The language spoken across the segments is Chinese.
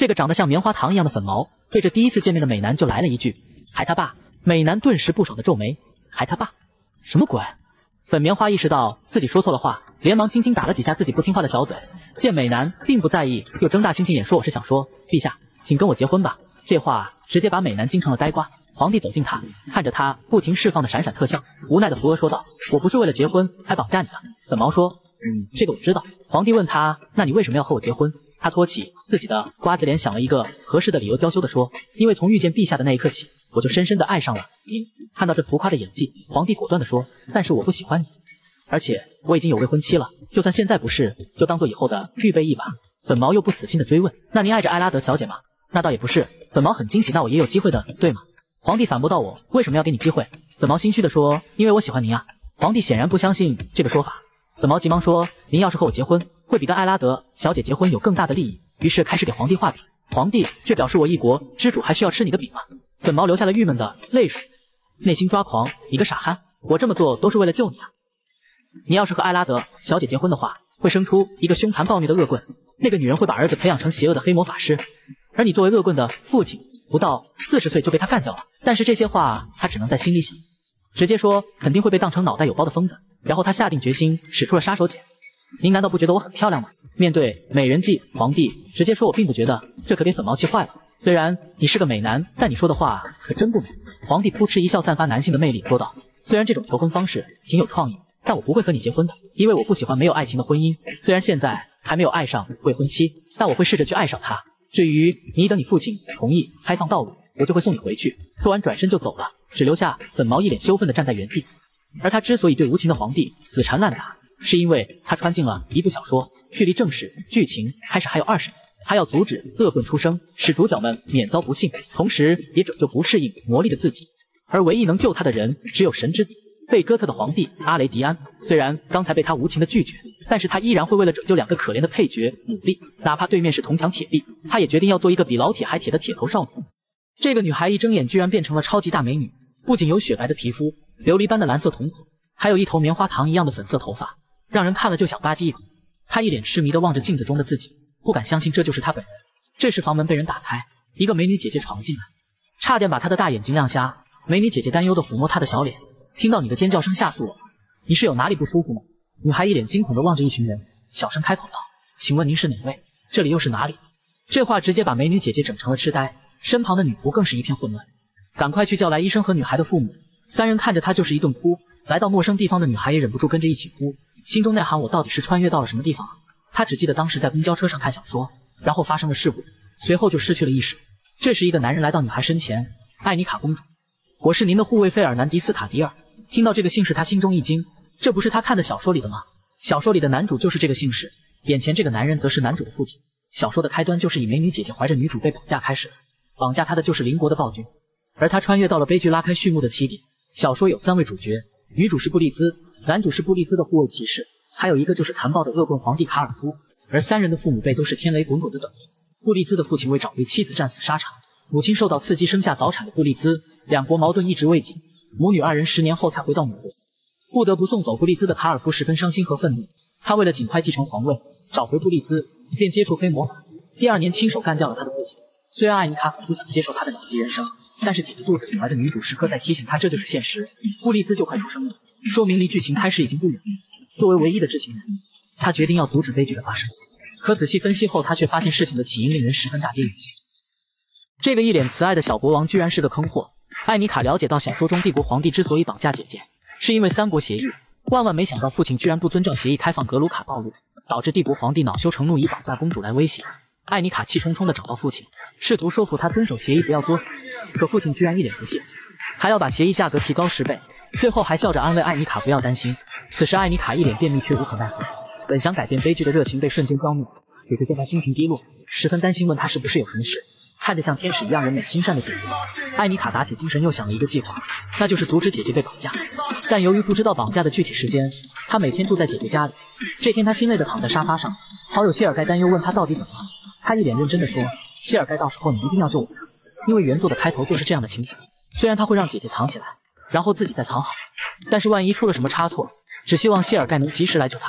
这个长得像棉花糖一样的粉毛对着第一次见面的美男就来了一句：“还他爸。”美男顿时不爽的皱眉：“还他爸？什么鬼？”粉棉花意识到自己说错了话，连忙轻轻打了几下自己不听话的小嘴。见美男并不在意，又睁大猩猩眼说：“我是想说，陛下，请跟我结婚吧。”这话直接把美男惊成了呆瓜。皇帝走近他，看着他不停释放的闪闪特效，无奈的扶额说道：“我不是为了结婚才绑架你的。”粉毛说：“这个我知道。”皇帝问他：“那你为什么要和我结婚？”他托起自己的瓜子脸，想了一个合适的理由，娇羞地说：“因为从遇见陛下的那一刻起，我就深深的爱上了您。”看到这浮夸的演技，皇帝果断地说：“但是我不喜欢你，而且我已经有未婚妻了，就算现在不是，就当做以后的预备役吧。”粉毛又不死心地追问：“那您爱着艾拉德小姐吗？”那倒也不是。粉毛很惊喜：“那我也有机会的，对吗？”皇帝反驳道：“我为什么要给你机会？”粉毛心虚地说：“因为我喜欢您啊。”皇帝显然不相信这个说法，粉毛急忙说：“您要是和我结婚，会比跟艾拉德小姐结婚有更大的利益。”于是开始给皇帝画饼，皇帝却表示：“我一国之主还需要吃你的饼吗？”粉毛流下了郁闷的泪水，内心抓狂：“你个傻憨，我这么做都是为了救你啊！你要是和艾拉德小姐结婚的话，会生出一个凶残暴虐的恶棍，那个女人会把儿子培养成邪恶的黑魔法师，而你作为恶棍的父亲，不到40岁就被他干掉了。”但是这些话他只能在心里想，直接说肯定会被当成脑袋有包的疯子。然后他下定决心，使出了杀手锏：“您难道不觉得我很漂亮吗？”面对美人计，皇帝直接说：“我并不觉得。”这可给粉毛气坏了。虽然你是个美男，但你说的话可真不美。皇帝扑哧一笑，散发男性的魅力，说道：“虽然这种求婚方式挺有创意，但我不会和你结婚的，因为我不喜欢没有爱情的婚姻。虽然现在还没有爱上未婚妻，但我会试着去爱上她。至于你等你父亲同意开放道路，我就会送你回去。”说完转身就走了，只留下粉毛一脸羞愤地站在原地。而他之所以对无情的皇帝死缠烂打，是因为他穿进了一部小说，距离正史剧情开始还有20年，他要阻止恶棍出生，使主角们免遭不幸，同时也拯救不适应魔力的自己。而唯一能救他的人，只有神之子贝哥特的皇帝阿雷迪安。虽然刚才被他无情的拒绝，但是他依然会为了拯救2个可怜的配角努力，哪怕对面是铜墙铁壁，他也决定要做一个比老铁还铁的铁头少女。这个女孩一睁眼居然变成了超级大美女，不仅有雪白的皮肤、琉璃般的蓝色瞳孔，还有一头棉花糖一样的粉色头发，让人看了就想吧唧一口。她一脸痴迷地望着镜子中的自己，不敢相信这就是她本人。这时房门被人打开，一个美女姐姐闯了进来，差点把她的大眼睛亮瞎。美女姐姐担忧地抚摸她的小脸：“听到你的尖叫声吓死我了，你是有哪里不舒服吗？”女孩一脸惊恐地望着一群人，小声开口道：“请问您是哪位？这里又是哪里？”这话直接把美女姐姐整成了痴呆，身旁的女仆更是一片混乱。赶快去叫来医生和女孩的父母。3人看着她就是一顿哭。来到陌生地方的女孩也忍不住跟着一起哭，心中呐喊：“我到底是穿越到了什么地方啊？”她只记得当时在公交车上看小说，然后发生了事故，随后就失去了意识。这时一个男人来到女孩身前：“艾妮卡公主，我是您的护卫费尔南迪斯塔迪尔。”听到这个姓氏，他心中一惊，这不是他看的小说里的吗？小说里的男主就是这个姓氏，眼前这个男人则是男主的父亲。小说的开端就是以美女姐姐怀着女主被绑架开始的，绑架她的就是邻国的暴君，而他穿越到了悲剧拉开序幕的起点。小说有3位主角，女主是布利兹，男主是布利兹的护卫骑士，还有一个就是残暴的恶棍皇帝卡尔夫。而3人的父母辈都是天雷滚滚的等级。布利兹的父亲为找回妻子战死沙场，母亲受到刺激生下早产的布利兹，两国矛盾一直未解，母女2人10年后才回到母国。不得不送走布利兹的卡尔夫十分伤心和愤怒，他为了尽快继承皇位，找回布利兹，便接触黑魔法，第2年亲手干掉了他的父亲。虽然艾妮卡很不想接受他的两极人生，但是姐姐肚子里怀的女主时刻在提醒她这就是现实，布利兹就快出生了，说明离剧情开始已经不远了。作为唯一的知情人，他决定要阻止悲剧的发生。可仔细分析后，他却发现事情的起因令人十分大跌眼镜。这个一脸慈爱的小国王居然是个坑货。艾妮卡了解到小说中帝国皇帝之所以绑架姐姐，是因为3国协议，万万没想到父亲居然不遵照协议开放格鲁卡道路，导致帝国皇帝恼羞成怒，以绑架公主来威胁。艾妮卡气冲冲地找到父亲，试图说服他遵守协议，不要作死。可父亲居然一脸不屑，还要把协议价格提高10倍，最后还笑着安慰艾妮卡不要担心。此时艾妮卡一脸便秘，却无可奈何。本想改变悲剧的热情被瞬间浇灭，姐姐见她心情低落，十分担心，问她是不是有什么事。看着像天使一样人美心善的姐姐，艾妮卡打起精神，又想了一个计划，那就是阻止姐姐被绑架。但由于不知道绑架的具体时间，她每天住在姐姐家里。这天她心累地躺在沙发上，好友谢尔盖担忧问她到底怎么了。她一脸认真地说：“谢尔盖，到时候你一定要救我，因为原作的开头就是这样的情景。虽然他会让姐姐藏起来，然后自己再藏好，但是万一出了什么差错，只希望谢尔盖能及时来救她。”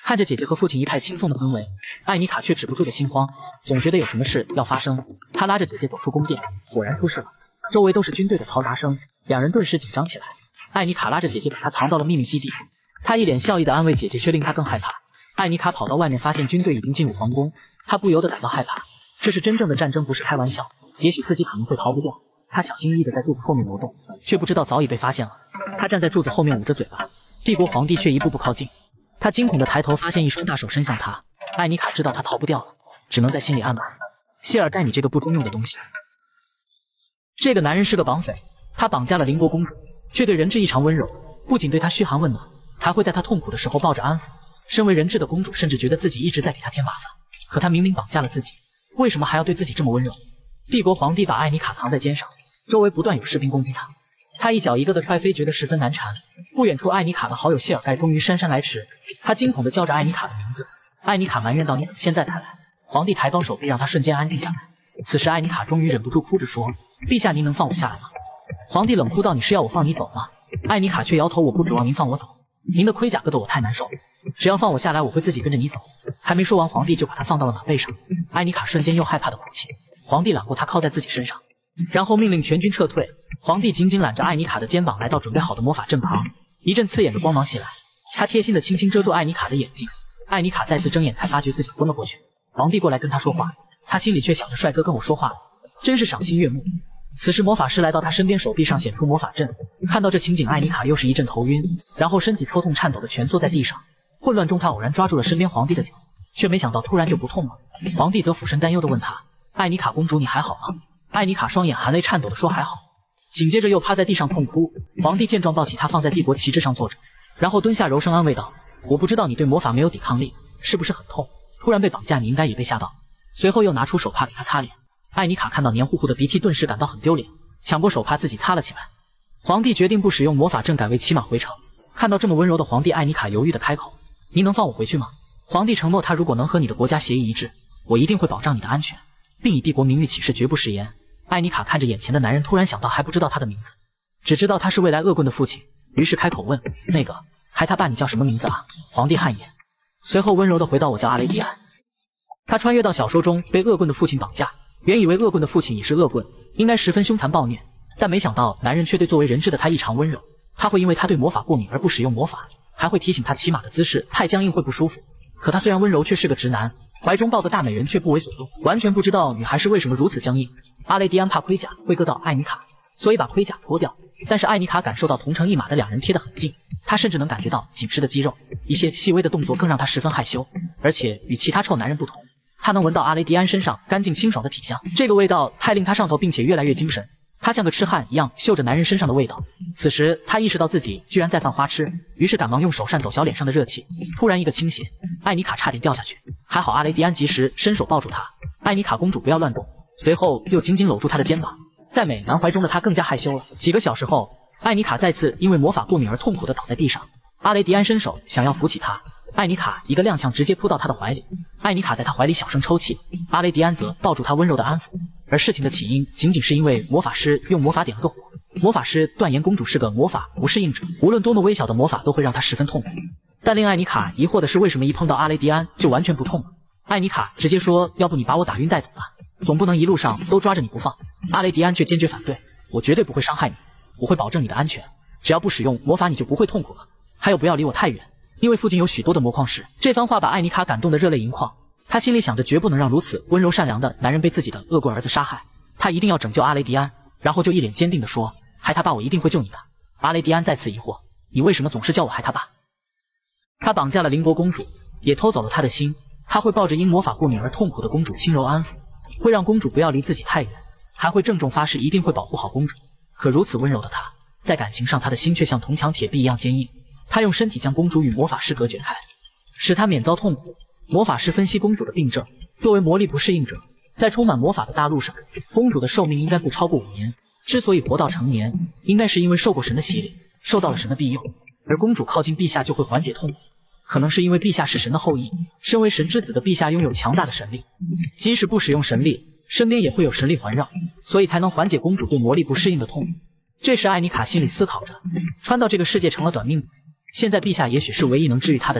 看着姐姐和父亲一派轻松的氛围，艾妮卡却止不住的心慌，总觉得有什么事要发生。她拉着姐姐走出宫殿，果然出事了，周围都是军队的嘈杂声，两人顿时紧张起来。艾妮卡拉着姐姐把她藏到了秘密基地，她一脸笑意的安慰姐姐，却令她更害怕。艾妮卡跑到外面，发现军队已经进入皇宫，她不由得感到害怕，这是真正的战争，不是开玩笑，也许自己可能会逃不掉。她小心翼翼地在柱子后面挪动，却不知道早已被发现了。她站在柱子后面捂着嘴巴，帝国皇帝却一步步靠近。他惊恐地抬头，发现一双大手伸向他。艾妮卡知道他逃不掉了，只能在心里暗骂：谢尔盖，你这个不中用的东西！这个男人是个绑匪，他绑架了邻国公主，却对人质异常温柔，不仅对她嘘寒问暖，还会在她痛苦的时候抱着安抚。身为人质的公主甚至觉得自己一直在给他添麻烦，可他明明绑架了自己，为什么还要对自己这么温柔？帝国皇帝把艾妮卡扛在肩上，周围不断有士兵攻击他，他一脚一个的踹飞，觉得十分难缠。不远处，艾妮卡的好友谢尔盖终于姗姗来迟，他惊恐地叫着艾妮卡的名字。艾妮卡埋怨道：“你怎么现在才来？”皇帝抬高手臂，让他瞬间安静下来。此时，艾妮卡终于忍不住哭着说：“陛下，您能放我下来吗？”皇帝冷哭道：“你是要我放你走吗？”艾妮卡却摇头：“我不指望您放我走，您的盔甲硌得我太难受，只要放我下来，我会自己跟着你走。”还没说完，皇帝就把她放到了马背上。艾妮卡瞬间又害怕的哭泣。皇帝揽过她靠在自己身上，然后命令全军撤退。皇帝紧紧揽着艾妮卡的肩膀，来到准备好的魔法阵旁。一阵刺眼的光芒袭来，他贴心的轻轻遮住艾妮卡的眼睛。艾妮卡再次睁眼，才发觉自己昏了过去。皇帝过来跟他说话，他心里却想着：帅哥跟我说话了，真是赏心悦目。此时魔法师来到他身边，手臂上显出魔法阵。看到这情景，艾妮卡又是一阵头晕，然后身体抽痛，颤抖的蜷缩在地上。混乱中，他偶然抓住了身边皇帝的脚，却没想到突然就不痛了。皇帝则俯身担忧地问他：艾妮卡公主，你还好吗？艾妮卡双眼含泪颤抖地说：还好。紧接着又趴在地上痛哭。皇帝见状抱起她放在帝国旗帜上坐着，然后蹲下柔声安慰道：我不知道你对魔法没有抵抗力，是不是很痛？突然被绑架，你应该也被吓到。随后又拿出手帕给她擦脸。艾妮卡看到黏糊糊的鼻涕，顿时感到很丢脸，抢过手帕自己擦了起来。皇帝决定不使用魔法阵，改为骑马回城。看到这么温柔的皇帝，艾妮卡犹豫地开口：您能放我回去吗？皇帝承诺，他如果能和你的国家协议一致，我一定会保障你的安全，并以帝国名誉起誓，绝不食言。艾妮卡看着眼前的男人，突然想到还不知道他的名字，只知道他是未来恶棍的父亲，于是开口问：那个孩他爸，你叫什么名字啊？皇帝汗颜，随后温柔地回道：我叫阿雷迪安。他穿越到小说中被恶棍的父亲绑架，原以为恶棍的父亲也是恶棍，应该十分凶残暴虐，但没想到男人却对作为人质的他异常温柔。他会因为他对魔法过敏而不使用魔法，还会提醒他骑马的姿势太僵硬会不舒服。可他虽然温柔，却是个直男，怀中抱个大美人却不为所动，完全不知道女孩是为什么如此僵硬。阿雷迪安怕盔甲会硌到艾妮卡，所以把盔甲脱掉，但是艾妮卡感受到同乘一马的两人贴得很近，她甚至能感觉到紧实的肌肉，一些细微的动作更让她十分害羞。而且与其他臭男人不同，她能闻到阿雷迪安身上干净清爽的体香，这个味道太令她上头，并且越来越精神。她像个痴汉一样嗅着男人身上的味道。此时她意识到自己居然在犯花痴，于是赶忙用手扇走小脸上的热气，突然一个倾斜，艾妮卡差点掉下去，还好阿雷迪安及时伸手抱住她。艾妮卡公主不要乱动，随后又紧紧搂住她的肩膀。在美男怀中的她更加害羞了。几个小时后，艾妮卡再次因为魔法过敏而痛苦地倒在地上。阿雷迪安伸手想要扶起她，艾妮卡一个踉跄直接扑到他的怀里。艾妮卡在他怀里小声抽泣，阿雷迪安则抱住她温柔的安抚。而事情的起因仅仅是因为魔法师用魔法点了个火。魔法师断言公主是个魔法不适应者，无论多么微小的魔法都会让她十分痛苦。但令艾妮卡疑惑的是，为什么一碰到阿雷迪安就完全不痛了？艾妮卡直接说：要不你把我打晕带走吧，总不能一路上都抓着你不放。阿雷迪安却坚决反对：我绝对不会伤害你，我会保证你的安全，只要不使用魔法你就不会痛苦了。还有不要离我太远，因为附近有许多的魔矿石。这番话把艾妮卡感动得热泪盈眶，她心里想着绝不能让如此温柔善良的男人被自己的恶棍儿子杀害，她一定要拯救阿雷迪安。然后就一脸坚定地说：孩他爸，我一定会救你的。阿雷迪安再次疑惑：你为什么总是叫我孩他爸？他绑架了邻国公主，也偷走了她的心，他会抱着因魔法过敏而痛苦的公主轻柔安抚，会让公主不要离自己太远，还会郑重发誓一定会保护好公主。可如此温柔的他，在感情上他的心却像铜墙铁壁一样坚硬。他用身体将公主与魔法师隔绝开，使她免遭痛苦。魔法师分析公主的病症，作为魔力不适应者，在充满魔法的大陆上，公主的寿命应该不超过5年。之所以活到成年，应该是因为受过神的洗礼，受到了神的庇佑。而公主靠近陛下就会缓解痛苦，可能是因为陛下是神的后裔，身为神之子的陛下拥有强大的神力，即使不使用神力，身边也会有神力环绕，所以才能缓解公主对魔力不适应的痛苦。这时艾妮卡心里思考着，穿到这个世界成了短命鬼，现在陛下也许是唯一能治愈她的人。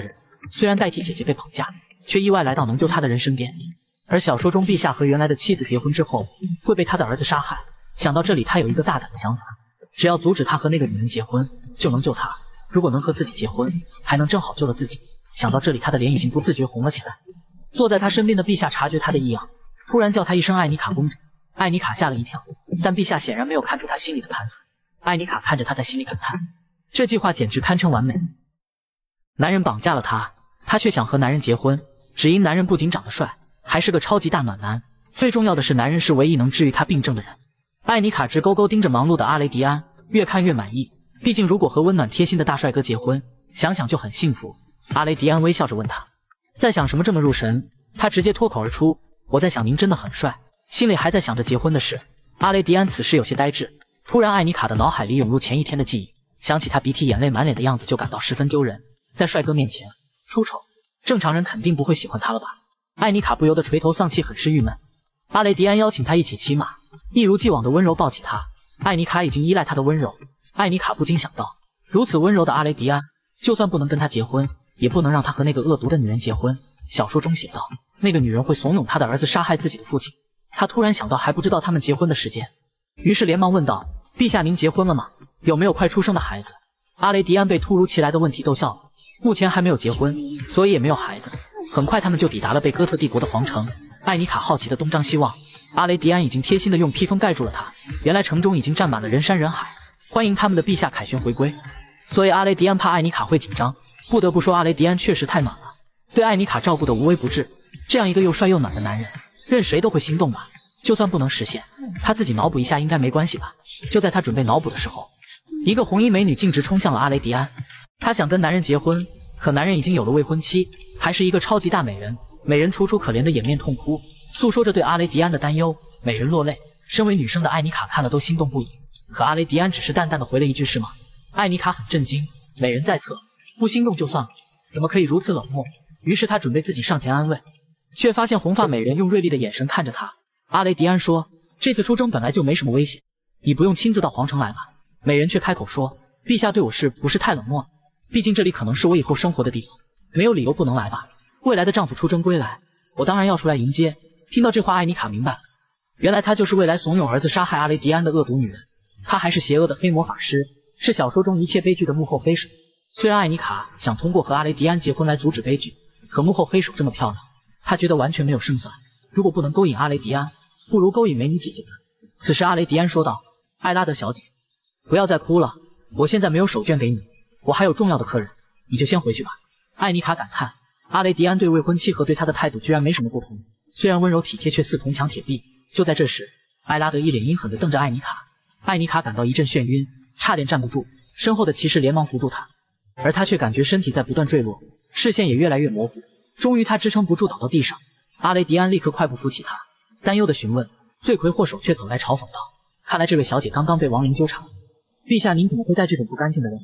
虽然代替姐姐被绑架，却意外来到能救她的人身边。而小说中，陛下和原来的妻子结婚之后，会被他的儿子杀害。想到这里，他有一个大胆的想法，只要阻止他和那个女人结婚，就能救他。如果能和自己结婚，还能正好救了自己。想到这里，他的脸已经不自觉红了起来。坐在他身边的陛下察觉他的异样，突然叫他一声艾妮卡公主。艾妮卡吓了一跳，但陛下显然没有看出他心里的盘算。艾妮卡看着他，在心里感叹，这计划简直堪称完美。男人绑架了她，她却想和男人结婚，只因男人不仅长得帅，还是个超级大暖男。最重要的是，男人是唯一能治愈她病症的人。艾妮卡直勾勾盯着忙碌的阿雷迪安，越看越满意。毕竟如果和温暖贴心的大帅哥结婚，想想就很幸福。阿雷迪安微笑着问他，在想什么这么入神？他直接脱口而出，我在想您真的很帅，心里还在想着结婚的事。阿雷迪安此时有些呆滞，突然艾妮卡的脑海里涌入前一天的记忆，想起他鼻涕眼泪满脸的样子，就感到十分丢人。在帅哥面前出丑，正常人肯定不会喜欢他了吧？艾妮卡不由得垂头丧气，很是郁闷。阿雷迪安邀请他一起骑马，一如既往的温柔抱起他。艾妮卡已经依赖他的温柔，艾妮卡不禁想到，如此温柔的阿雷迪安，就算不能跟他结婚，也不能让他和那个恶毒的女人结婚。小说中写道，那个女人会怂恿他的儿子杀害自己的父亲。他突然想到还不知道他们结婚的时间，于是连忙问道，陛下您结婚了吗？有没有快出生的孩子？阿雷迪安被突如其来的问题逗笑了，目前还没有结婚，所以也没有孩子。很快他们就抵达了贝哥特帝国的皇城。艾妮卡好奇的东张西望，阿雷迪安已经贴心的用披风盖住了他。原来城中已经站满了人山人海，欢迎他们的陛下凯旋回归。所以阿雷迪安怕艾妮卡会紧张，不得不说阿雷迪安确实太暖了，对艾妮卡照顾的无微不至。这样一个又帅又暖的男人，任谁都会心动吧。就算不能实现，他自己脑补一下应该没关系吧。就在他准备脑补的时候，一个红衣美女径直冲向了阿雷迪安。她想跟男人结婚，可男人已经有了未婚妻，还是一个超级大美人。美人楚楚可怜的掩面痛哭，诉说着对阿雷迪安的担忧。美人落泪，身为女生的艾妮卡看了都心动不已。可阿雷迪安只是淡淡的回了一句是吗？艾妮卡很震惊，美人在侧，不心动就算了，怎么可以如此冷漠？于是她准备自己上前安慰，却发现红发美人用锐利的眼神看着她。阿雷迪安说，这次出征本来就没什么危险，你不用亲自到皇城来吧。美人却开口说，陛下对我是不是太冷漠？毕竟这里可能是我以后生活的地方，没有理由不能来吧。未来的丈夫出征归来，我当然要出来迎接。听到这话，艾妮卡明白了，原来她就是未来怂恿儿子杀害阿雷迪安的恶毒女人，她还是邪恶的黑魔法师，是小说中一切悲剧的幕后黑手。虽然艾妮卡想通过和阿雷迪安结婚来阻止悲剧，可幕后黑手这么漂亮，她觉得完全没有胜算。如果不能勾引阿雷迪安，不如勾引美女姐姐们。此时阿雷迪安说道，艾拉德小姐，不要再哭了，我现在没有手绢给你，我还有重要的客人，你就先回去吧。艾妮卡感叹，阿雷迪安对未婚妻和对他的态度居然没什么不同，虽然温柔体贴，却似铜墙铁壁。就在这时，艾拉德一脸阴狠地瞪着艾妮卡，艾妮卡感到一阵眩晕，差点站不住，身后的骑士连忙扶住她，而她却感觉身体在不断坠落，视线也越来越模糊，终于她支撑不住倒到地上。阿雷迪安立刻快步扶起她，担忧地询问，罪魁祸首却走来嘲讽道，看来这位小姐刚刚被亡灵纠缠了，陛下您怎么会带这种不干净的人？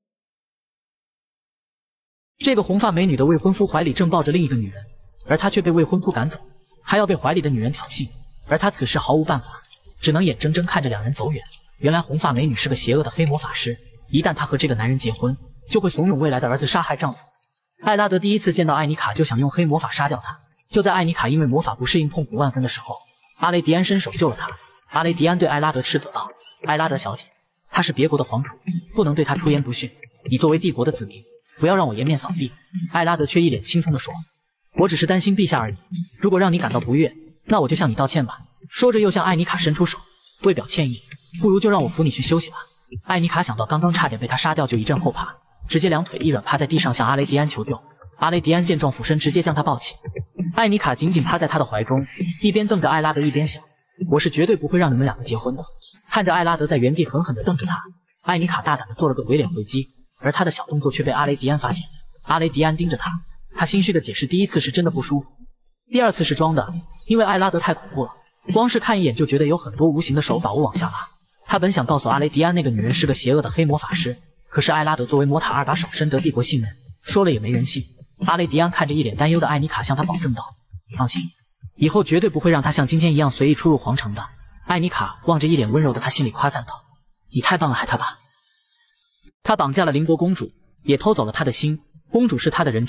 这个红发美女的未婚夫怀里正抱着另一个女人，而她却被未婚夫赶走，还要被怀里的女人挑衅，而她此时毫无办法，只能眼睁睁看着两人走远。原来红发美女是个邪恶的黑魔法师，一旦她和这个男人结婚，就会怂恿未来的儿子杀害丈夫。艾拉德第一次见到艾妮卡就想用黑魔法杀掉她，就在艾妮卡因为魔法不适应痛苦万分的时候，阿雷迪安伸手救了她。阿雷迪安对艾拉德斥责道，艾拉德小姐，她是别国的皇储，不能对她出言不逊，你作为帝国的子民，不要让我颜面扫地。艾拉德却一脸轻松地说，我只是担心陛下而已，如果让你感到不悦，那我就向你道歉吧。说着又向艾妮卡伸出手，为表歉意，不如就让我扶你去休息吧。艾妮卡想到刚刚差点被他杀掉，就一阵后怕，直接两腿一软趴在地上向阿雷迪安求救。阿雷迪安见状俯身直接将他抱起，艾妮卡紧紧趴在他的怀中，一边瞪着艾拉德一边想，我是绝对不会让你们两个结婚的。看着艾拉德在原地狠狠地瞪着他，艾妮卡大胆地做了个鬼脸回击，而他的小动作却被阿雷迪安发现。阿雷迪安盯着他，他心虚的解释，第一次是真的不舒服，第二次是装的，因为艾拉德太恐怖了，光是看一眼就觉得有很多无形的手把我往下拉。他本想告诉阿雷迪安那个女人是个邪恶的黑魔法师，可是艾拉德作为魔塔2把手，深得帝国信任，说了也没人信。阿雷迪安看着一脸担忧的艾妮卡，向他保证道，你放心，以后绝对不会让他像今天一样随意出入皇城的。艾妮卡望着一脸温柔的他，心里夸赞道，你太棒了，海塔巴。他绑架了邻国公主，也偷走了她的心，公主是他的人质，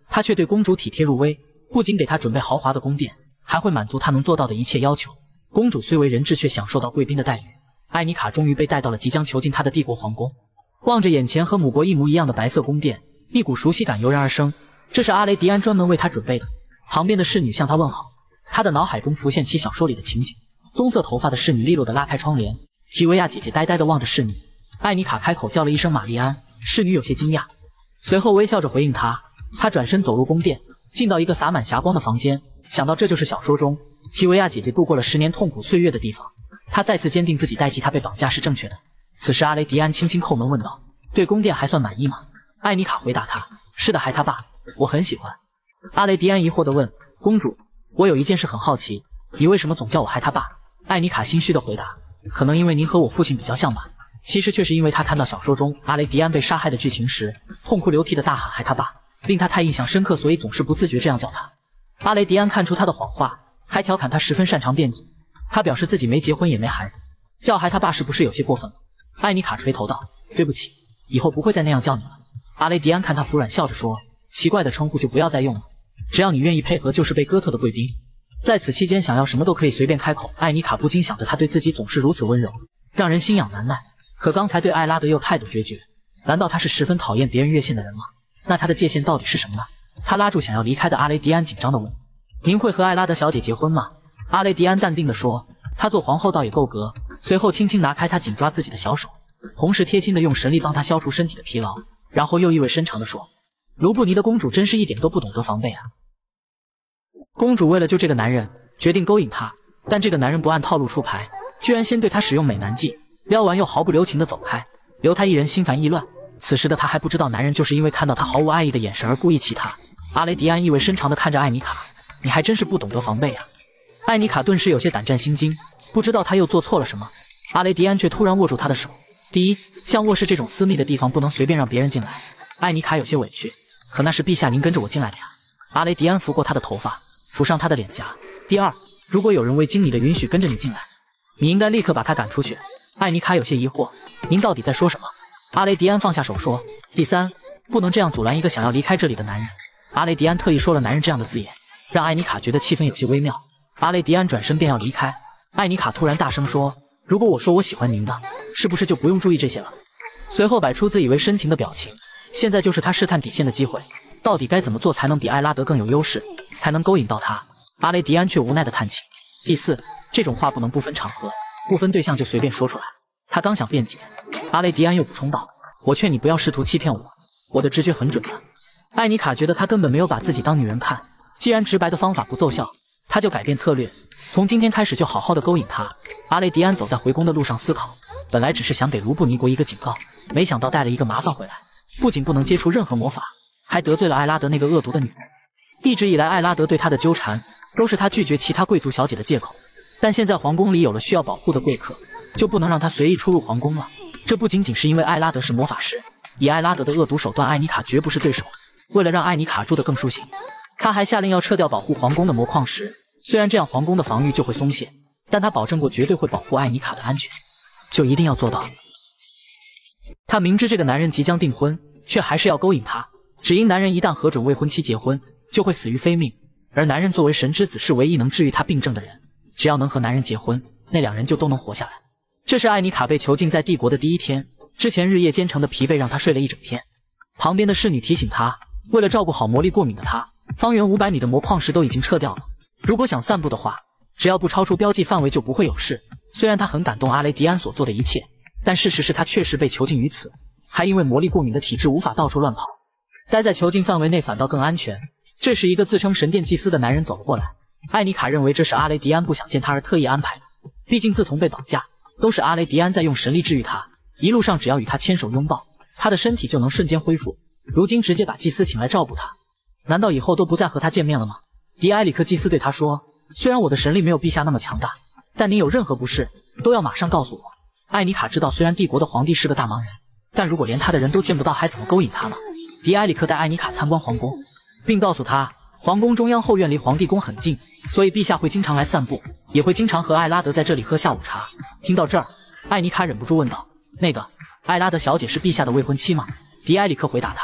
他却对公主体贴入微，不仅给她准备豪华的宫殿，还会满足她能做到的一切要求。公主虽为人质，却享受到贵宾的待遇。艾妮卡终于被带到了即将囚禁她的帝国皇宫，望着眼前和母国一模一样的白色宫殿，一股熟悉感油然而生。这是阿雷迪安专门为她准备的。旁边的侍女向她问好，她的脑海中浮现起小说里的情景。棕色头发的侍女利落地拉开窗帘，提维亚姐姐呆呆地望着侍女。艾妮卡开口叫了一声玛丽安，侍女有些惊讶，随后微笑着回应她。她转身走入宫殿，进到一个洒满霞光的房间，想到这就是小说中提维亚姐姐度过了10年痛苦岁月的地方，她再次坚定自己代替她被绑架是正确的。此时阿雷迪安轻轻叩门问道：“对宫殿还算满意吗？”艾妮卡回答他：“是的，孩他爸，我很喜欢。”阿雷迪安疑惑地问：“公主，我有一件事很好奇，你为什么总叫我孩他爸？”艾妮卡心虚地回答：“可能因为您和我父亲比较像吧。”其实却是因为他看到小说中阿雷迪安被杀害的剧情时，痛哭流涕地大喊孩他爸，令他太印象深刻，所以总是不自觉这样叫他。阿雷迪安看出他的谎话，还调侃他十分擅长辩解。他表示自己没结婚也没孩子，叫孩他爸是不是有些过分了？艾妮卡垂头道：“对不起，以后不会再那样叫你了。”阿雷迪安看他服软，笑着说：“奇怪的称呼就不要再用了，只要你愿意配合，就是被哥特的贵宾。”在此期间，想要什么都可以随便开口。艾妮卡不禁想着，他对自己总是如此温柔，让人心痒难耐。可刚才对艾拉德又态度决绝，难道他是十分讨厌别人越线的人吗？那他的界限到底是什么呢？他拉住想要离开的阿雷迪安，紧张地问：“您会和艾拉德小姐结婚吗？”阿雷迪安淡定地说：“她做皇后倒也够格。”随后轻轻拿开他紧抓自己的小手，同时贴心地用神力帮他消除身体的疲劳，然后又意味深长地说：“卢布尼的公主真是一点都不懂得防备啊！”公主为了救这个男人，决定勾引他，但这个男人不按套路出牌，居然先对他使用美男计，撩完又毫不留情地走开，留他一人心烦意乱。此时的他还不知道，男人就是因为看到他毫无爱意的眼神而故意气他。阿雷迪安意味深长地看着艾妮卡：“你还真是不懂得防备啊！”艾妮卡顿时有些胆战心惊，不知道他又做错了什么。阿雷迪安却突然握住他的手：“第一，像卧室这种私密的地方不能随便让别人进来。”艾妮卡有些委屈：“可那是陛下您跟着我进来的呀。”阿雷迪安拂过他的头发，抚上他的脸颊：“第二，如果有人未经你的允许跟着你进来，你应该立刻把他赶出去。”艾妮卡有些疑惑：“您到底在说什么？”阿雷迪安放下手说：“第三，不能这样阻拦一个想要离开这里的男人。”阿雷迪安特意说了男人这样的字眼，让艾妮卡觉得气氛有些微妙。阿雷迪安转身便要离开，艾妮卡突然大声说：“如果我说我喜欢您的，是不是就不用注意这些了？”随后摆出自以为深情的表情。现在就是他试探底线的机会，到底该怎么做才能比艾拉德更有优势，才能勾引到他？阿雷迪安却无奈地叹气：“第四，这种话不能不分场合，不分对象就随便说出来。”他刚想辩解，阿雷迪安又补充道：“我劝你不要试图欺骗我，我的直觉很准的。”艾妮卡觉得他根本没有把自己当女人看，既然直白的方法不奏效，他就改变策略，从今天开始就好好的勾引他。阿雷迪安走在回宫的路上思考，本来只是想给卢布尼国一个警告，没想到带了一个麻烦回来，不仅不能接触任何魔法，还得罪了艾拉德那个恶毒的女人。一直以来艾拉德对他的纠缠都是他拒绝其他贵族小姐的借口，但现在皇宫里有了需要保护的贵客，就不能让他随意出入皇宫了。这不仅仅是因为艾拉德是魔法师，以艾拉德的恶毒手段，艾妮卡绝不是对手。为了让艾妮卡住得更舒心，他还下令要撤掉保护皇宫的魔矿石。虽然这样皇宫的防御就会松懈，但他保证过绝对会保护艾妮卡的安全，就一定要做到。他明知这个男人即将订婚，却还是要勾引他，只因男人一旦核准未婚妻结婚，就会死于非命，而男人作为神之子是唯一能治愈他病症的人，只要能和男人结婚，那两人就都能活下来。这是艾妮卡被囚禁在帝国的第一天，之前日夜兼程的疲惫让他睡了一整天。旁边的侍女提醒他，为了照顾好魔力过敏的他，方圆500米的魔矿石都已经撤掉了，如果想散步的话，只要不超出标记范围就不会有事。虽然他很感动阿雷迪安所做的一切，但事实是他确实被囚禁于此，还因为魔力过敏的体质无法到处乱跑，待在囚禁范围内反倒更安全。这时一个自称神殿祭司的男人走了过来，艾妮卡认为这是阿雷迪安不想见他而特意安排的，毕竟自从被绑架，都是阿雷迪安在用神力治愈他，一路上只要与他牵手拥抱，他的身体就能瞬间恢复。如今直接把祭司请来照顾他，难道以后都不再和他见面了吗？迪埃里克祭司对他说，虽然我的神力没有陛下那么强大，但您有任何不适都要马上告诉我。艾妮卡知道虽然帝国的皇帝是个大忙人，但如果连他的人都见不到，还怎么勾引他呢？迪埃里克带艾妮卡参观皇宫，并告诉他皇宫中央后院离皇帝宫很近，所以陛下会经常来散步，也会经常和艾拉德在这里喝下午茶。听到这儿，艾妮卡忍不住问道，那个艾拉德小姐是陛下的未婚妻吗？迪埃里克回答他，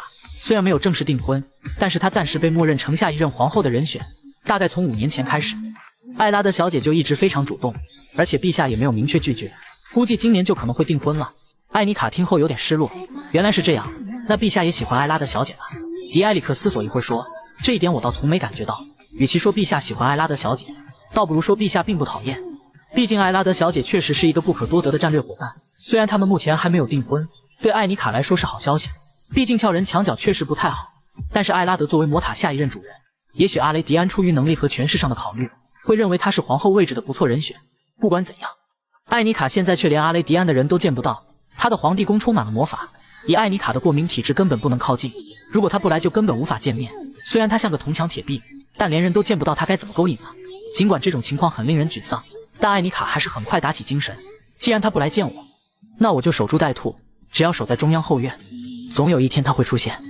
虽然没有正式订婚，但是她暂时被默认成下一任皇后的人选。大概从5年前开始，艾拉德小姐就一直非常主动，而且陛下也没有明确拒绝，估计今年就可能会订婚了。艾妮卡听后有点失落，原来是这样，那陛下也喜欢艾拉德小姐吧？迪埃里克思索一会儿说，这一点我倒从没感觉到，与其说陛下喜欢艾拉德小姐，倒不如说陛下并不讨厌。毕竟艾拉德小姐确实是一个不可多得的战略伙伴，虽然他们目前还没有订婚，对艾妮卡来说是好消息，毕竟撬人墙角确实不太好。但是艾拉德作为魔塔下一任主人，也许阿雷迪安出于能力和权势上的考虑，会认为他是皇后位置的不错人选。不管怎样，艾妮卡现在却连阿雷迪安的人都见不到，她的皇帝宫充满了魔法，以艾妮卡的过敏体质根本不能靠近，如果她不来就根本无法见面。虽然她像个铜墙铁壁，但连人都见不到，她该怎么勾引呢？尽管这种情况很令人沮丧，但艾妮卡还是很快打起精神。既然他不来见我，那我就守株待兔，只要守在中央后院，总有一天他会出现。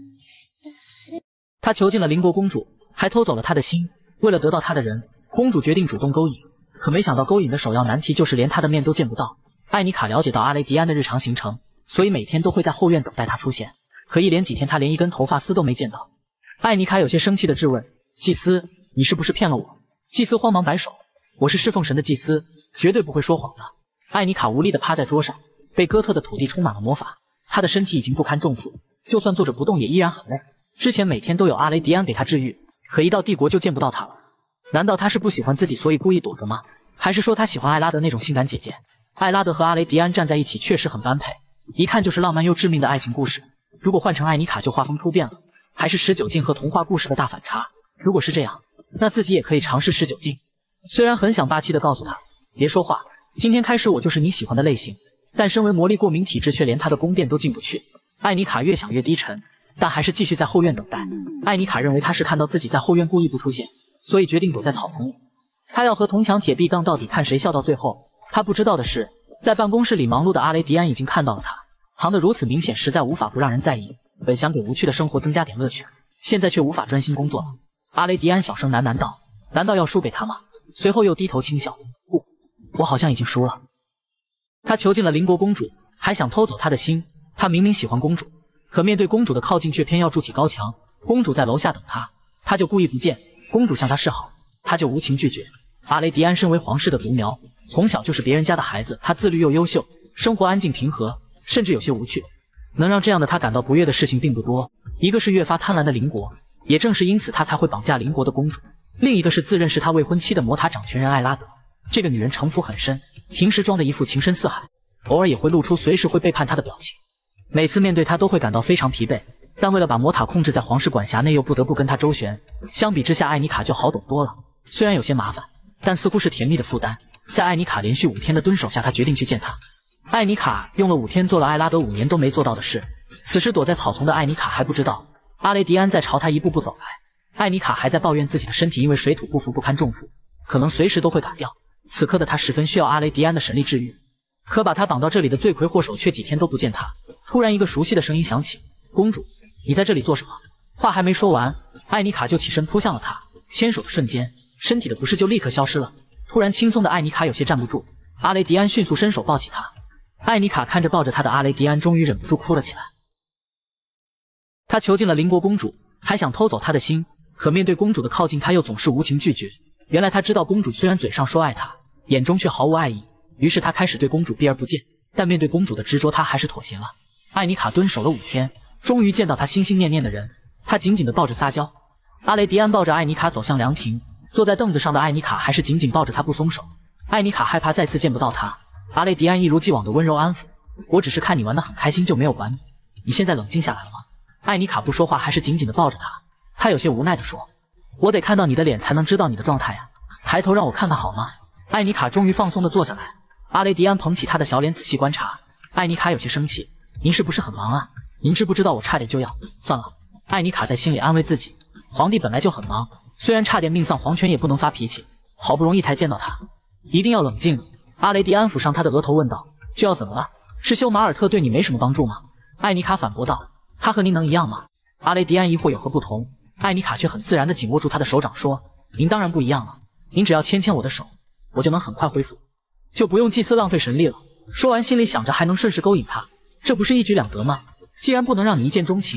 他囚禁了邻国公主，还偷走了她的心。为了得到她的人，公主决定主动勾引，可没想到勾引的首要难题就是连她的面都见不到。艾妮卡了解到阿雷迪安的日常行程，所以每天都会在后院等待他出现。可一连几天，他连一根头发丝都没见到。艾妮卡有些生气地质问：“祭司，你是不是骗了我？”祭司慌忙摆手：“我是侍奉神的祭司，绝对不会说谎的。”艾妮卡无力地趴在桌上，被哥特的土地充满了魔法，她的身体已经不堪重负，就算坐着不动也依然很累。之前每天都有阿雷迪安给她治愈，可一到帝国就见不到她了。难道她是不喜欢自己所以故意躲着吗？还是说她喜欢艾拉德那种性感姐姐？艾拉德和阿雷迪安站在一起确实很般配，一看就是浪漫又致命的爱情故事。如果换成艾妮卡就画风突变了，还是19禁和童话故事的大反差。如果是这样，那自己也可以尝试19禁。虽然很想霸气地告诉他别说话，今天开始我就是你喜欢的类型，但身为魔力过敏体质却连他的宫殿都进不去。艾妮卡越想越低沉，但还是继续在后院等待。艾妮卡认为他是看到自己在后院故意不出现，所以决定躲在草丛里。他要和铜墙铁壁杠到底，看谁笑到最后。他不知道的是，在办公室里忙碌的阿雷迪安已经看到了他，藏得如此明显，实在无法不让人在意。本想给无趣的生活增加点乐趣，现在却无法专心工作了。阿雷迪安小声喃喃道：“难道要输给他吗？”随后又低头轻笑：“不，我好像已经输了。”他囚禁了邻国公主，还想偷走她的心。他明明喜欢公主，可面对公主的靠近却偏要筑起高墙。公主在楼下等他，他就故意不见。公主向他示好，他就无情拒绝。阿雷迪安身为皇室的独苗，从小就是别人家的孩子，他自律又优秀，生活安静平和，甚至有些无趣。能让这样的他感到不悦的事情并不多，一个是越发贪婪的邻国，也正是因此他才会绑架邻国的公主；另一个是自认是他未婚妻的魔塔掌权人艾拉德。这个女人城府很深，平时装的一副情深似海，偶尔也会露出随时会背叛他的表情。每次面对他都会感到非常疲惫，但为了把魔塔控制在皇室管辖内，又不得不跟他周旋。相比之下，艾妮卡就好懂多了，虽然有些麻烦，但似乎是甜蜜的负担。在艾妮卡连续5天的蹲守下，他决定去见他。艾妮卡用了5天做了艾拉德5年都没做到的事。此时躲在草丛的艾妮卡还不知道，阿雷迪安在朝他一步步走来。艾妮卡还在抱怨自己的身体因为水土不服不堪重负，可能随时都会垮掉。此刻的他十分需要阿雷迪安的神力治愈，可把他绑到这里的罪魁祸首却几天都不见他。突然一个熟悉的声音响起：“公主，你在这里做什么？”话还没说完，艾妮卡就起身扑向了他，牵手的瞬间，身体的不适就立刻消失了。突然轻松的艾妮卡有些站不住，阿雷迪安迅速伸手抱起她。艾妮卡看着抱着她的阿雷迪安，终于忍不住哭了起来。他囚禁了邻国公主，还想偷走她的心，可面对公主的靠近，他又总是无情拒绝。原来他知道公主虽然嘴上说爱他，眼中却毫无爱意，于是他开始对公主避而不见。但面对公主的执着，他还是妥协了。艾妮卡蹲守了5天，终于见到他心心念念的人，他紧紧地抱着撒娇。阿雷迪安抱着艾妮卡走向凉亭，坐在凳子上的艾妮卡还是紧紧抱着他不松手。艾妮卡害怕再次见不到他，阿雷迪安一如既往的温柔安抚：“我只是看你玩得很开心，就没有管你。你现在冷静下来了吗？”艾妮卡不说话，还是紧紧地抱着他。他有些无奈地说：“我得看到你的脸才能知道你的状态呀，抬头让我看看好吗？”艾妮卡终于放松地坐下来。阿雷迪安捧起她的小脸仔细观察。艾妮卡有些生气：“您是不是很忙啊？您知不知道我差点就要……算了。”艾妮卡在心里安慰自己，皇帝本来就很忙，虽然差点命丧黄泉也不能发脾气，好不容易才见到他，一定要冷静。阿雷迪安抚上他的额头问道：“这要怎么了？是修马尔特对你没什么帮助吗？”艾妮卡反驳道：“他和您能一样吗？”阿雷迪安疑惑有何不同，艾妮卡却很自然地紧握住他的手掌说：“您当然不一样了，您只要牵牵我的手，我就能很快恢复，就不用祭司浪费神力了。”说完心里想着还能顺势勾引他，这不是一举两得吗？既然不能让你一见钟情，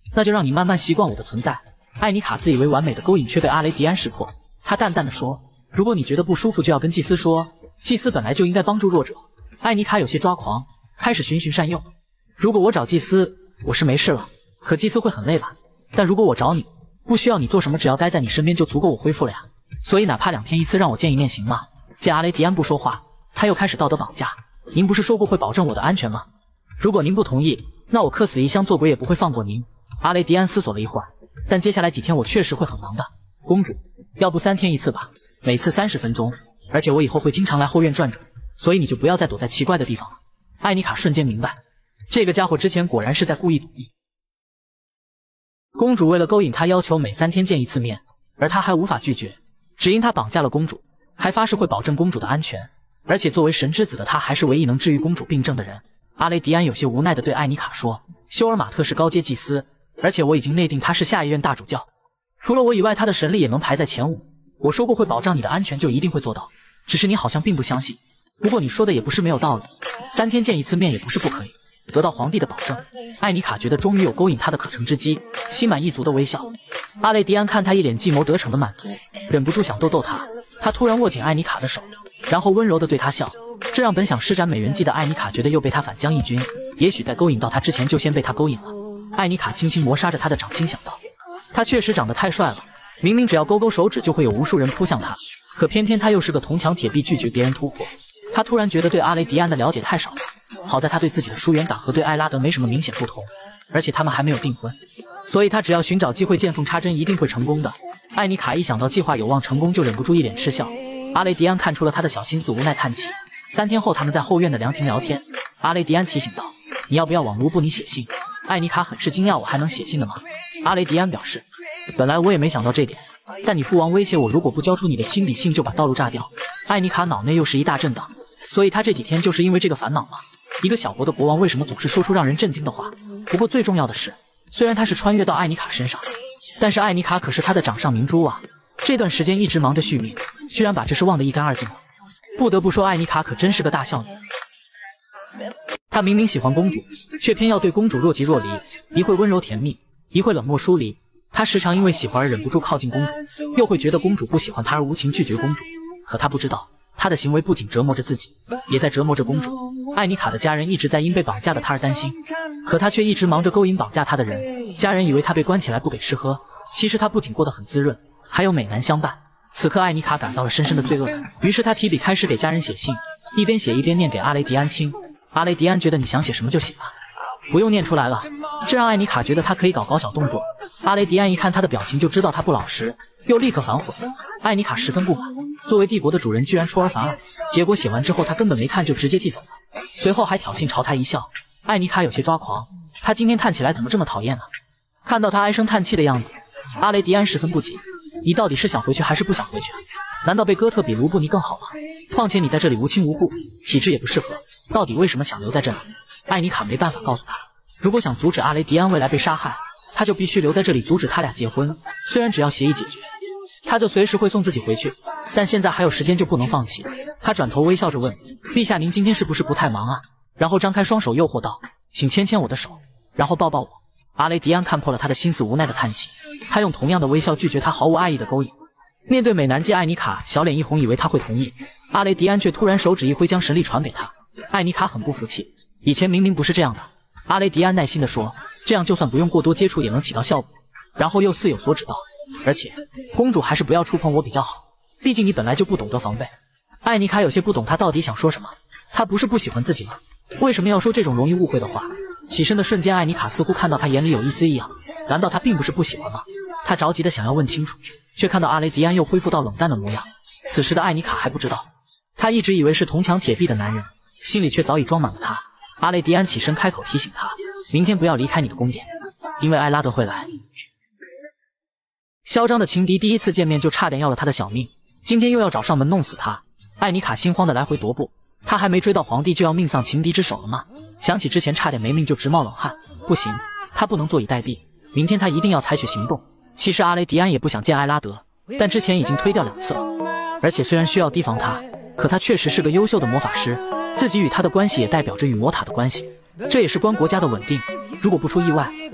那就让你慢慢习惯我的存在。艾妮卡自以为完美的勾引却被阿雷迪安识破，他淡淡的说：“如果你觉得不舒服，就要跟祭司说，祭司本来就应该帮助弱者。”艾妮卡有些抓狂，开始循循善诱。如果我找祭司，我是没事了，可祭司会很累吧？但如果我找你，不需要你做什么，只要待在你身边就足够我恢复了呀。所以哪怕2天一次，让我见一面行吗？见阿雷迪安不说话，他又开始道德绑架。您不是说过会保证我的安全吗？如果您不同意，那我客死异乡做鬼也不会放过您。阿雷迪安思索了一会儿，但接下来几天我确实会很忙的。公主，要不3天一次吧，每次30分钟，而且我以后会经常来后院转转，所以你就不要再躲在奇怪的地方了。艾妮卡瞬间明白，这个家伙之前果然是在故意赌意。公主为了勾引他，要求每3天见一次面，而他还无法拒绝，只因他绑架了公主，还发誓会保证公主的安全，而且作为神之子的他还是唯一能治愈公主病症的人。阿雷迪安有些无奈地对艾妮卡说：“休尔马特是高阶祭司，而且我已经内定他是下一任大主教，除了我以外，他的神力也能排在前5。我说过会保障你的安全，就一定会做到，只是你好像并不相信。不过你说的也不是没有道理，3天见一次面也不是不可以。”得到皇帝的保证，艾妮卡觉得终于有勾引他的可乘之机，心满意足的微笑。阿雷迪安看他一脸计谋得逞的满足，忍不住想逗逗他。他突然握紧艾妮卡的手，然后温柔地对她笑，这让本想施展美人计的艾妮卡觉得又被他反将一军。也许在勾引到他之前就先被他勾引了。艾妮卡轻轻磨砂着他的掌心，想到他确实长得太帅了，明明只要勾勾手指就会有无数人扑向他，可偏偏他又是个铜墙铁壁，拒绝别人突破。他突然觉得对阿雷迪安的了解太少了，好在他对自己的疏远感和对艾拉德没什么明显不同，而且他们还没有订婚，所以他只要寻找机会见缝插针，一定会成功的。艾妮卡一想到计划有望成功，就忍不住一脸嗤笑。阿雷迪安看出了他的小心思，无奈叹气。3天后，他们在后院的凉亭聊天，阿雷迪安提醒道：“你要不要往卢布尼写信？”艾妮卡很是惊讶：“我还能写信的吗？”阿雷迪安表示：“本来我也没想到这点，但你父王威胁我，如果不交出你的亲笔信，就把道路炸掉。”艾妮卡脑内又是一大震荡，所以他这几天就是因为这个烦恼吗？一个小国的国王为什么总是说出让人震惊的话？不过最重要的是，虽然他是穿越到艾妮卡身上，但是艾妮卡可是他的掌上明珠啊！这段时间一直忙着续命，居然把这事忘得一干二净了。不得不说，艾妮卡可真是个大孝女。她明明喜欢公主，却偏要对公主若即若离，一会温柔甜蜜，一会冷漠疏离。她时常因为喜欢而忍不住靠近公主，又会觉得公主不喜欢她而无情拒绝公主。可她不知道，她的行为不仅折磨着自己，也在折磨着公主。艾妮卡的家人一直在因被绑架的她而担心，可她却一直忙着勾引绑架她的人。家人以为她被关起来不给吃喝，其实她不仅过得很滋润，还有美男相伴。此刻艾妮卡感到了深深的罪恶感，于是她提笔开始给家人写信，一边写一边念给阿雷迪安听。阿雷迪安觉得你想写什么就写吧，不用念出来了，这让艾妮卡觉得她可以搞小动作。阿雷迪安一看她的表情就知道她不老实，又立刻反悔。艾妮卡十分不满，作为帝国的主人居然出尔反尔，结果写完之后她根本没看就直接寄走了，随后还挑衅朝他一笑。艾妮卡有些抓狂，她今天看起来怎么这么讨厌啊？看到他唉声叹气的样子，阿雷迪安十分不解，你到底是想回去还是不想回去啊？难道被哥特比卢布尼更好吗？况且你在这里无亲无故，体质也不适合，到底为什么想留在这里？艾妮卡没办法告诉他，如果想阻止阿雷迪安未来被杀害，他就必须留在这里阻止他俩结婚，虽然只要协议解决，他就随时会送自己回去，但现在还有时间就不能放弃。他转头微笑着问：陛下您今天是不是不太忙啊？然后张开双手诱惑道：请牵牵我的手，然后抱抱我。阿雷迪安看破了他的心思，无奈的叹气，他用同样的微笑拒绝他毫无爱意的勾引。面对美男计，艾妮卡小脸一红，以为他会同意，阿雷迪安却突然手指一挥，将神力传给他。艾妮卡很不服气，以前明明不是这样的。阿雷迪安耐心地说，这样就算不用过多接触也能起到效果。然后又似有所指道，而且公主还是不要触碰我比较好，毕竟你本来就不懂得防备。艾妮卡有些不懂他到底想说什么，他不是不喜欢自己吗？为什么要说这种容易误会的话？起身的瞬间，艾妮卡似乎看到他眼里有一丝异样，难道他并不是不喜欢吗？他着急的想要问清楚，却看到阿雷迪安又恢复到冷淡的模样。此时的艾妮卡还不知道，他一直以为是铜墙铁壁的男人，心里却早已装满了他。阿雷迪安起身开口提醒他，明天不要离开你的宫殿，因为艾拉德会来。嚣张的情敌第一次见面就差点要了他的小命，今天又要找上门弄死他。艾妮卡心慌的来回踱步，他还没追到皇帝就要命丧情敌之手了吗？想起之前差点没命就直冒冷汗，不行，他不能坐以待毙，明天他一定要采取行动。其实阿雷迪安也不想见艾拉德，但之前已经推掉2次了，而且虽然需要提防他，可他确实是个优秀的魔法师，自己与他的关系也代表着与魔塔的关系，这也是关国家的稳定。如果不出意外，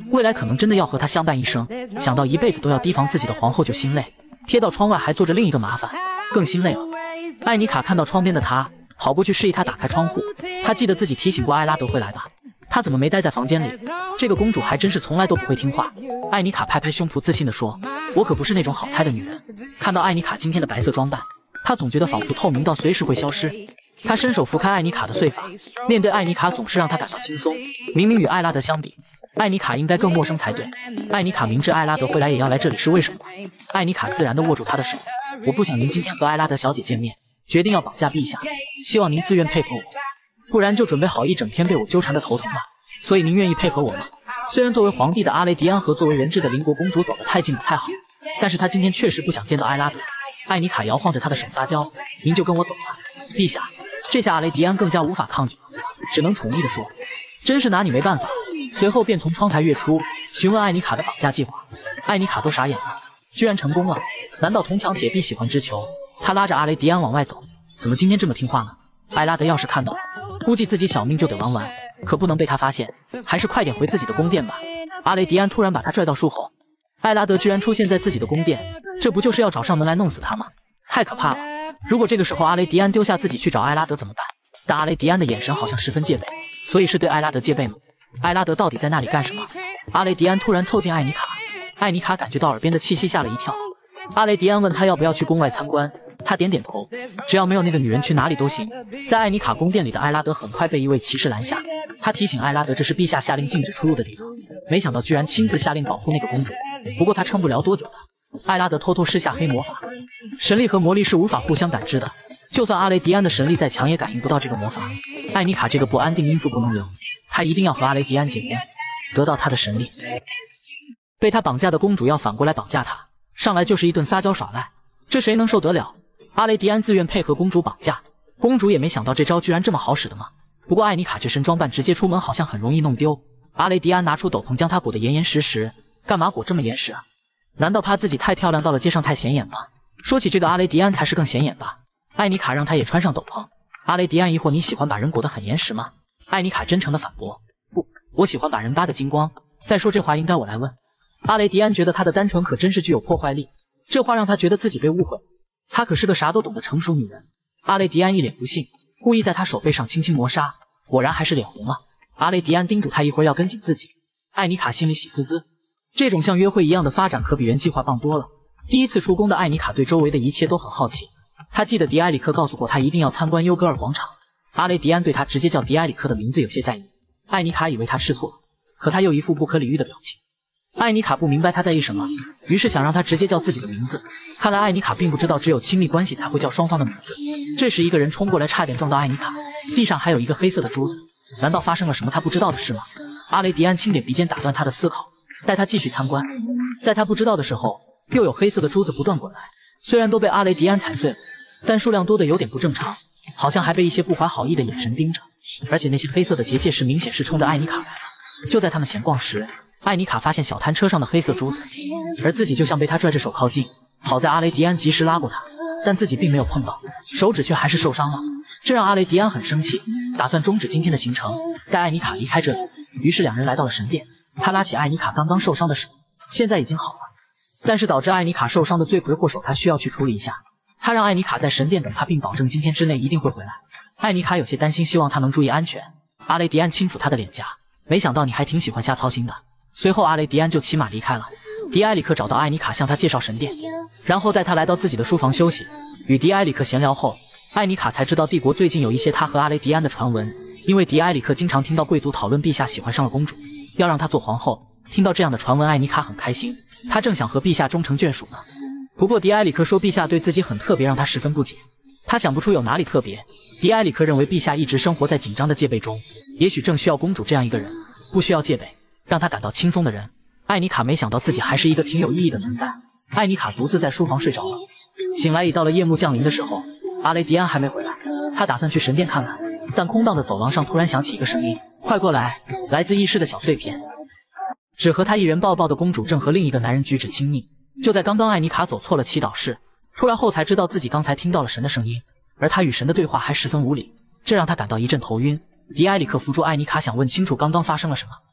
未来可能真的要和他相伴一生。想到一辈子都要提防自己的皇后就心累，瞥到窗外还坐着另一个麻烦，更心累了。艾妮卡看到窗边的他，跑过去示意他打开窗户。他记得自己提醒过艾拉德回来吧？他怎么没待在房间里？这个公主还真是从来都不会听话。艾妮卡拍拍胸脯自信地说，我可不是那种好猜的女人。看到艾妮卡今天的白色装扮，他总觉得仿佛透明到随时会消失。他伸手拂开艾妮卡的碎发，面对艾妮卡总是让他感到轻松。明明与艾拉德相比，艾妮卡应该更陌生才对。艾妮卡明知艾拉德会来也要来这里是为什么？艾妮卡自然地握住他的手，我不想您今天和艾拉德小姐见面，决定要绑架陛下，希望您自愿配合我，不然就准备好一整天被我纠缠的头疼吧。所以您愿意配合我吗？虽然作为皇帝的阿雷迪安和作为人质的邻国公主走得太近不太好，但是他今天确实不想见到艾拉德。艾妮卡摇晃着他的手撒娇，您就跟我走吧，陛下。这下阿雷迪安更加无法抗拒了，只能宠溺地说，真是拿你没办法。随后便从窗台跃出，询问艾妮卡的绑架计划。艾妮卡都傻眼了，居然成功了？难道铜墙铁壁喜欢之球？他拉着阿雷迪安往外走，怎么今天这么听话呢？艾拉德要是看到，估计自己小命就得亡完，可不能被他发现，还是快点回自己的宫殿吧。阿雷迪安突然把他拽到树后，艾拉德居然出现在自己的宫殿，这不就是要找上门来弄死他吗？太可怕了！如果这个时候阿雷迪安丢下自己去找艾拉德怎么办？但阿雷迪安的眼神好像十分戒备，所以是对艾拉德戒备吗？艾拉德到底在那里干什么？阿雷迪安突然凑近艾妮卡，艾妮卡感觉到耳边的气息，吓了一跳。阿雷迪安问他要不要去宫外参观，他点点头，只要没有那个女人去哪里都行。在艾妮卡宫殿里的艾拉德很快被一位骑士拦下，他提醒艾拉德这是陛下下令禁止出入的地方，没想到居然亲自下令保护那个公主。不过他撑不了多久的。艾拉德偷偷施下黑魔法，神力和魔力是无法互相感知的，就算阿雷迪安的神力再强也感应不到这个魔法。艾妮卡这个不安定因素不能留，她一定要和阿雷迪安结婚，得到他的神力。被他绑架的公主要反过来绑架他，上来就是一顿撒娇耍赖，这谁能受得了？阿雷迪安自愿配合公主绑架，公主也没想到这招居然这么好使的嘛。不过艾妮卡这身装扮直接出门好像很容易弄丢。阿雷迪安拿出斗篷将她裹得严严实实，干嘛裹这么严实啊？难道怕自己太漂亮到了街上太显眼吗？说起这个阿雷迪安才是更显眼吧。艾妮卡让他也穿上斗篷。阿雷迪安疑惑，你喜欢把人裹得很严实吗？艾妮卡真诚地反驳，不，我喜欢把人扒得精光。再说这话应该我来问。阿雷迪安觉得他的单纯可真是具有破坏力，这话让他觉得自己被误会。她可是个啥都懂的成熟女人。阿雷迪安一脸不信，故意在她手背上轻轻磨砂，果然还是脸红了。阿雷迪安叮嘱她一会儿要跟紧自己。艾妮卡心里喜滋滋，这种像约会一样的发展可比原计划棒多了。第一次出宫的艾妮卡对周围的一切都很好奇，她记得迪埃里克告诉过她一定要参观优格尔广场。阿雷迪安对她直接叫迪埃里克的名字有些在意，艾妮卡以为他吃错了，可他又一副不可理喻的表情。艾妮卡不明白他在意什么，于是想让他直接叫自己的名字。看来艾妮卡并不知道只有亲密关系才会叫双方的名字。这时一个人冲过来，差点撞到艾妮卡，地上还有一个黑色的珠子，难道发生了什么他不知道的事吗？阿雷迪安轻点鼻尖打断他的思考，带他继续参观。在他不知道的时候，又有黑色的珠子不断滚来，虽然都被阿雷迪安踩碎了，但数量多的有点不正常，好像还被一些不怀好意的眼神盯着，而且那些黑色的结界是明显是冲着艾妮卡来的。就在他们闲逛时，艾妮卡发现小摊车上的黑色珠子，而自己就像被他拽着手靠近。好在阿雷迪安及时拉过他，但自己并没有碰到，手指却还是受伤了，这让阿雷迪安很生气，打算终止今天的行程，带艾妮卡离开这里。于是两人来到了神殿，他拉起艾妮卡刚刚受伤的手，现在已经好了，但是导致艾妮卡受伤的罪魁祸首他需要去处理一下。他让艾妮卡在神殿等他，并保证今天之内一定会回来。艾妮卡有些担心，希望他能注意安全。阿雷迪安轻抚他的脸颊，没想到你还挺喜欢瞎操心的。随后阿雷迪安就骑马离开了。迪埃里克找到艾妮卡，向他介绍神殿，然后带他来到自己的书房休息。与迪埃里克闲聊后，艾妮卡才知道帝国最近有一些他和阿雷迪安的传闻，因为迪埃里克经常听到贵族讨论陛下喜欢上了公主，要让她做皇后。听到这样的传闻，艾妮卡很开心，她正想和陛下终成眷属呢。不过迪埃里克说陛下对自己很特别，让她十分不解。她想不出有哪里特别。迪埃里克认为陛下一直生活在紧张的戒备中，也许正需要公主这样一个人，不需要戒备，让他感到轻松的人。艾妮卡没想到自己还是一个挺有意义的存在。艾妮卡独自在书房睡着了，醒来已到了夜幕降临的时候。阿雷迪安还没回来，他打算去神殿看看，但空荡的走廊上突然响起一个声音：快过来！来自医师的小碎片。只和他一人抱抱的公主正和另一个男人举止亲密。就在刚刚，艾妮卡走错了祈祷室，出来后才知道自己刚才听到了神的声音，而他与神的对话还十分无理，这让他感到一阵头晕。迪埃里克扶住艾妮卡，想问清楚刚刚发生了什么。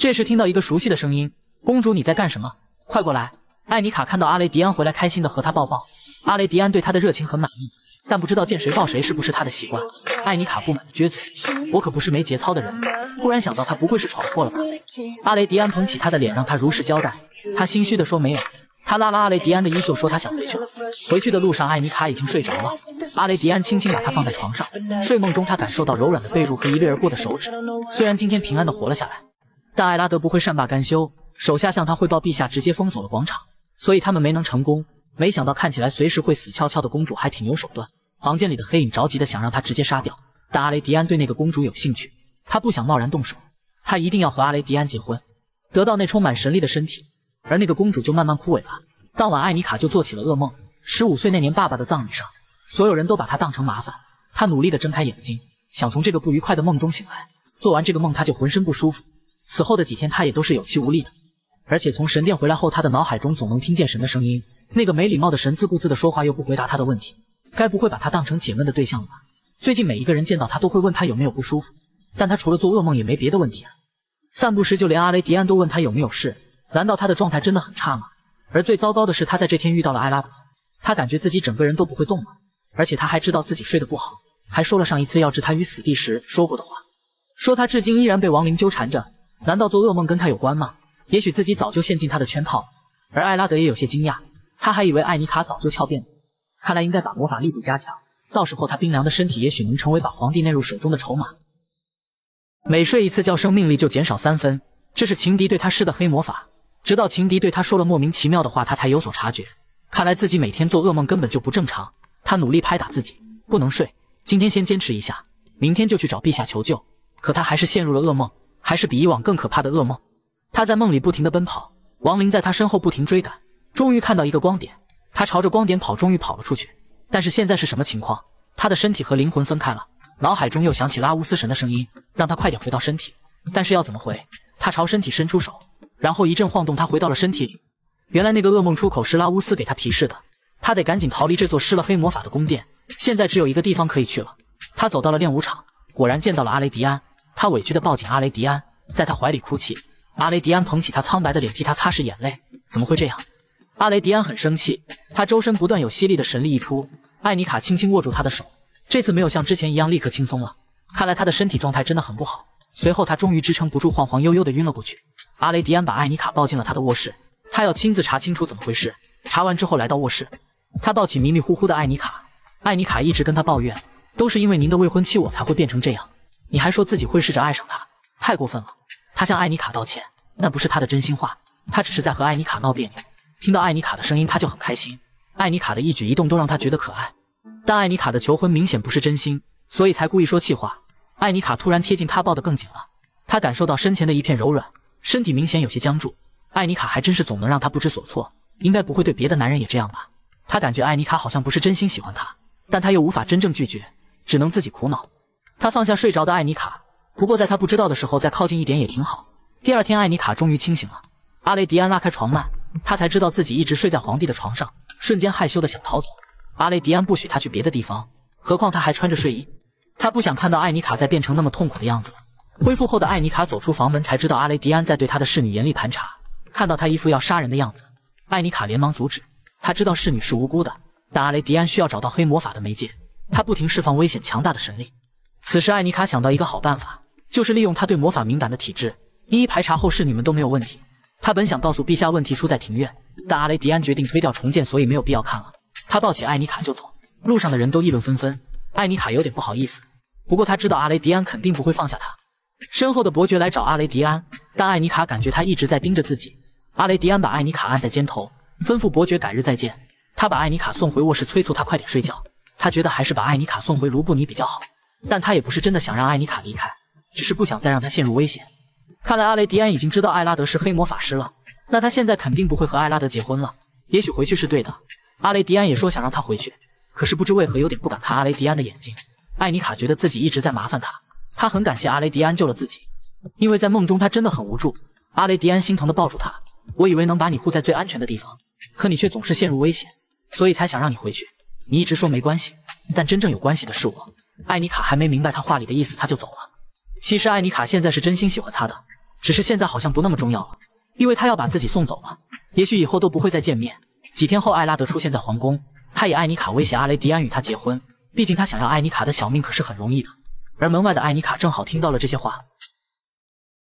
这时听到一个熟悉的声音：“公主，你在干什么？快过来！”艾妮卡看到阿雷迪安回来，开心的和他抱抱。阿雷迪安对他的热情很满意，但不知道见谁抱谁是不是他的习惯。艾妮卡不满的撅嘴：“我可不是没节操的人。”忽然想到他不会是闯祸了吧？阿雷迪安捧起他的脸，让他如实交代。他心虚的说：“没有。”他拉了阿雷迪安的衣袖，说他想回去了。回去的路上，艾妮卡已经睡着了。阿雷迪安轻轻把她放在床上，睡梦中他感受到柔软的被褥和一掠而过的手指。虽然今天平安的活了下来，但艾拉德不会善罢甘休，手下向他汇报陛下直接封锁了广场，所以他们没能成功。没想到看起来随时会死翘翘的公主还挺有手段。房间里的黑影着急的想让他直接杀掉，但阿雷迪安对那个公主有兴趣，他不想贸然动手，他一定要和阿雷迪安结婚，得到那充满神力的身体。而那个公主就慢慢枯萎了。当晚艾妮卡就做起了噩梦。15岁那年爸爸的葬礼上，所有人都把她当成麻烦。她努力地睁开眼睛，想从这个不愉快的梦中醒来。做完这个梦，她就浑身不舒服。此后的几天，她也都是有气无力的。而且从神殿回来后，她的脑海中总能听见神的声音。那个没礼貌的神自顾自地说话，又不回答她的问题，该不会把她当成解闷的对象了吧？最近每一个人见到她都会问她有没有不舒服，但她除了做噩梦也没别的问题啊。散步时，就连阿雷迪安都问她有没有事。难道他的状态真的很差吗？而最糟糕的是，他在这天遇到了艾拉德，他感觉自己整个人都不会动了，而且他还知道自己睡得不好，还说了上一次要置他于死地时说过的话，说他至今依然被亡灵纠缠着。难道做噩梦跟他有关吗？也许自己早就陷进他的圈套。而艾拉德也有些惊讶，他还以为艾妮卡早就翘辫子，看来应该把魔法力度加强，到时候他冰凉的身体也许能成为把皇帝内入手中的筹码。每睡一次觉，生命力就减少3分，这是情敌对他施的黑魔法。直到情敌对他说了莫名其妙的话，他才有所察觉。看来自己每天做噩梦根本就不正常。他努力拍打自己，不能睡，今天先坚持一下，明天就去找陛下求救。可他还是陷入了噩梦，还是比以往更可怕的噩梦。他在梦里不停地奔跑，亡灵在他身后不停追赶，终于看到一个光点，他朝着光点跑，终于跑了出去。但是现在是什么情况？他的身体和灵魂分开了，脑海中又响起拉乌斯神的声音，让他快点回到身体。但是要怎么回？他朝身体伸出手，然后一阵晃动，他回到了身体里。原来那个噩梦出口是拉乌斯给他提示的，他得赶紧逃离这座施了黑魔法的宫殿。现在只有一个地方可以去了。他走到了练武场，果然见到了阿雷迪安。他委屈地抱紧阿雷迪安，在他怀里哭泣。阿雷迪安捧起他苍白的脸，替他擦拭眼泪。怎么会这样？阿雷迪安很生气，他周身不断有犀利的神力溢出。艾妮卡轻轻握住他的手，这次没有像之前一样立刻轻松了，看来他的身体状态真的很不好。随后他终于支撑不住，晃晃悠悠地晕了过去。阿雷迪安把艾妮卡抱进了他的卧室，他要亲自查清楚怎么回事。查完之后来到卧室，他抱起迷迷糊糊的艾妮卡。艾妮卡一直跟他抱怨，都是因为您的未婚妻我才会变成这样，你还说自己会试着爱上他，太过分了。他向艾妮卡道歉，那不是他的真心话，他只是在和艾妮卡闹别扭。听到艾妮卡的声音他就很开心，艾妮卡的一举一动都让他觉得可爱。但艾妮卡的求婚明显不是真心，所以才故意说气话。艾妮卡突然贴近他，抱得更紧了，他感受到身前的一片柔软，身体明显有些僵住。艾妮卡还真是总能让他不知所措，应该不会对别的男人也这样吧。他感觉艾妮卡好像不是真心喜欢他，但他又无法真正拒绝，只能自己苦恼。他放下睡着的艾妮卡，不过在他不知道的时候再靠近一点也挺好。第二天艾妮卡终于清醒了，阿雷迪安拉开床幔，他才知道自己一直睡在皇帝的床上，瞬间害羞的想逃走。阿雷迪安不许他去别的地方，何况他还穿着睡衣。他不想看到艾妮卡再变成那么痛苦的样子了。恢复后的艾妮卡走出房门，才知道阿雷迪安在对他的侍女严厉盘查。看到他一副要杀人的样子，艾妮卡连忙阻止。他知道侍女是无辜的，但阿雷迪安需要找到黑魔法的媒介，他不停释放危险强大的神力。此时艾妮卡想到一个好办法，就是利用他对魔法敏感的体质，一一排查后侍女们都没有问题。他本想告诉陛下问题出在庭院，但阿雷迪安决定推掉重建，所以没有必要看了。他抱起艾妮卡就走，路上的人都议论纷纷。艾妮卡有点不好意思，不过他知道阿雷迪安肯定不会放下他。身后的伯爵来找阿雷迪安，但艾妮卡感觉他一直在盯着自己。阿雷迪安把艾妮卡按在肩头，吩咐伯爵改日再见。他把艾妮卡送回卧室，催促他快点睡觉。他觉得还是把艾妮卡送回卢布尼比较好，但他也不是真的想让艾妮卡离开，只是不想再让她陷入危险。看来阿雷迪安已经知道艾拉德是黑魔法师了，那他现在肯定不会和艾拉德结婚了。也许回去是对的，阿雷迪安也说想让他回去，可是不知为何有点不敢看阿雷迪安的眼睛。艾妮卡觉得自己一直在麻烦他，他很感谢阿雷迪安救了自己，因为在梦中他真的很无助。阿雷迪安心疼地抱住他，我以为能把你护在最安全的地方，可你却总是陷入危险，所以才想让你回去。你一直说没关系，但真正有关系的是我。艾妮卡还没明白他话里的意思，他就走了。其实艾妮卡现在是真心喜欢他的， 只是现在好像不那么重要了，因为他要把自己送走了，也许以后都不会再见面。几天后，艾拉德出现在皇宫，他以艾妮卡威胁阿雷迪安与他结婚，毕竟他想要艾妮卡的小命可是很容易的。而门外的艾妮卡正好听到了这些话，